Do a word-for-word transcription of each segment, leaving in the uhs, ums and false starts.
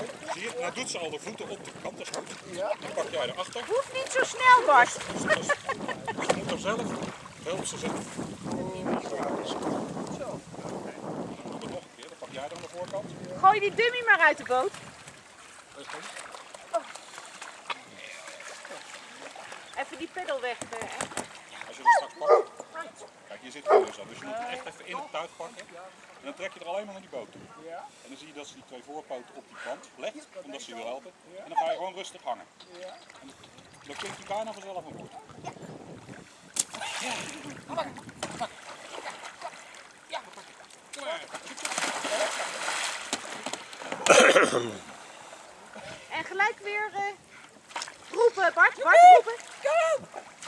Zie je? Nou doet ze al de voeten op de kant, dat is goed. Dan pak jij erachter. Hoeft niet zo snel, Bart. Ze moet er zelf, helpt ze zelf. Zo. Oké. Dan doen we het nog een keer, dan pak jij er aan de voorkant. Gooi die dummy maar uit de boot. Dat is goed. Even die peddel weg. Uh, Als je dat straks pakt, kijk hier zit het dus al, dus je moet hem echt even in het tuig pakken. En dan trek je er alleen maar naar die boot toe. En dan zie je dat ze die twee voorpoten op die band legt, omdat ze je wil helpen. En dan ga je gewoon rustig hangen. En dan komt hij bijna vanzelf aan boord. Ja, kom maar. Ja, kom maar. En gelijk weer uh, roepen, Bart. Bart, roepen. Kom!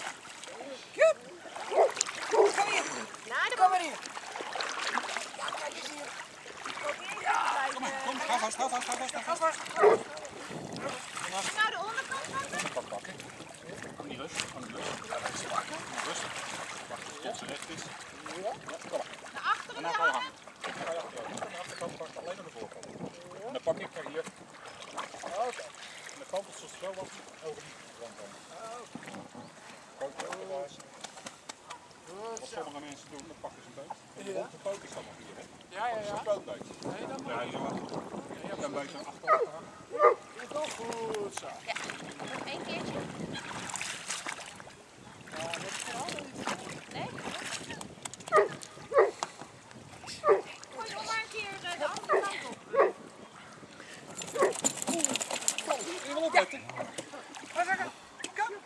Kom! Kom hier! Naar de Kom boot. maar hier! Ja, kijk eens hier! Ja, Kom maar, kom, ga vast, ga vast, ga vast, ga vast. nou de onderkant pakken. Pak pakken. Kom niet rustig, kom niet rustig. Pakken. Rustig. Wacht tot ze recht is. Ja, kom maar. Naar achteren En dan ga je hangen. Dan ga je achter niet aan de achterkant pakken, alleen aan de voorkant. En dan pak ik er hier. Oké. En dan kantelt ze zo wat over die rand dan. Kijk, wat sommige mensen doen, dan pakken ze een beet. En de rond de poot is dan nog hier, hè? Ja, ja, ja. Zo'n pootbeet. Nee, dat Ja, moet. je mag. Je hebt een beetje achter elkaar. Is wel goed zo. Ja, nog één keertje. Ja, dat is vooral niet. Nee? Gooi nog maar een keer uh, de andere kant op. Je wil opletten. Kom, kom, kom.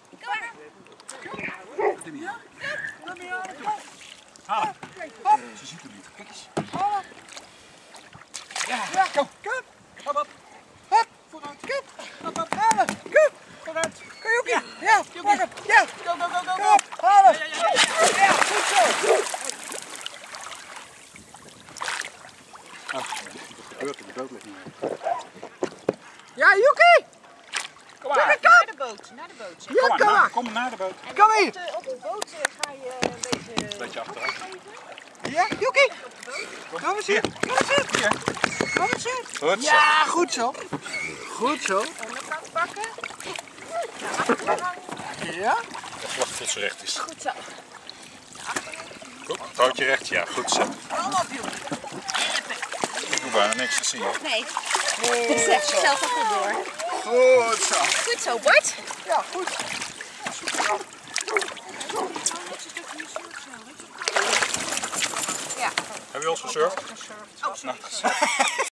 Kom hier. Kom hier aan de kant. Haal. Hop. Ze ziet hem niet. Kijk eens. Hop. Ja, Ja, kom. kom. Hop, hop. Hop. Vooruit. Kom. Hop, hop. Halen. Kom. Vooruit. Kom, Joekie. Ja, pak hem. Ja. Go, go, go, go, Kom go. op. Halen. Ja, ja, ja, ja. Ja, goed zo. Ah, wat gebeurt er? De boot ligt niet meer. Ja, Joekie. Kom maar. Naar de boot, naar de boot. zeg. Ja, Kom kom maar. maar. Kom naar de boot. En Kom op hier. de, op de boot uh, ga je een beetje... Een beetje achteruit. Ja, Joekie. Kom eens hier. Kom eens hier. Hier. Kom eens hier. Goed zo. Ja, goed zo. Goed zo. Onderkant pakken. Naar achteren hangen. Ja. Even wachten tot ze recht is. Goed zo. Goed. Houd je recht, ja. Goed zo. Kom op, Joekie. Ik hoef bijna niks te zien. Nee. Ik zet zelf ook wel door. Goed zo. Goed zo, Bart. Ja, goed. Ja. Heb je al eens gesurfd? Oh, sorry.